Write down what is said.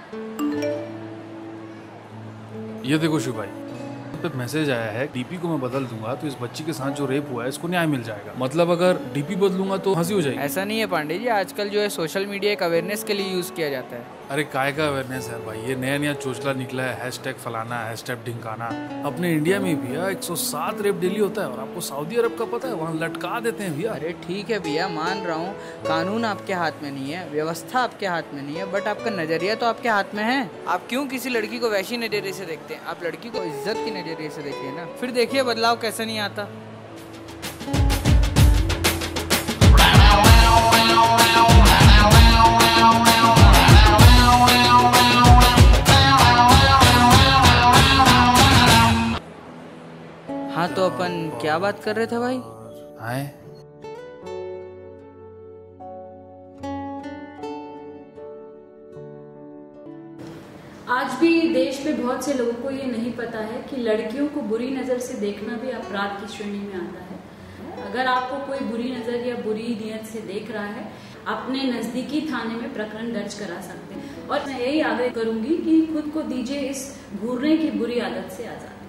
ये देखो शिव भाई, पे मैसेज आया है, डीपी को मैं बदल दूंगा तो इस बच्ची के साथ जो रेप हुआ है इसको न्याय मिल जाएगा। मतलब अगर डीपी बदलूंगा तो फांसी हो जाएगी। ऐसा नहीं है पांडे जी, आजकल जो है सोशल मीडिया एक अवेयरनेस के लिए यूज किया जाता है। अरे काय का अवेयरनेस है भाई, ये नया नया चोचला निकला है, हैशटैग फलाना, हैशटैग ढिंकाना। अपने इंडिया में भैया 107 रेप डेली होता है और आपको सऊदी अरब का पता है, वहाँ लटका देते हैं भैया। अरे ठीक है भैया, मान रहा हूँ कानून आपके हाथ में नहीं है, व्यवस्था आपके हाथ में नहीं है, बट आपका नजरिया तो आपके हाथ में है। आप क्यों किसी लड़की को वैसी नजरिए से देखते हैं? आप लड़की को इज्जत की नजरिए से देखिए ना, फिर देखिए बदलाव कैसे नहीं आता। हाँ तो अपन क्या बात कर रहे थे भाई? हाय आज भी देश में बहुत से लोगों को ये नहीं पता है कि लड़कियों को बुरी नज़र से देखना भी अपराध की श्रेणी में आता है। अगर आपको कोई बुरी नज़र या बुरी नीयत से देख रहा है, अपने नज़दीकी थाने में प्रकरण दर्ज करा सकते हैं। और मैं यही आग्रह करूंगी कि खुद को दीजिए इस घूरने की बुरी आदत से आज़ाद।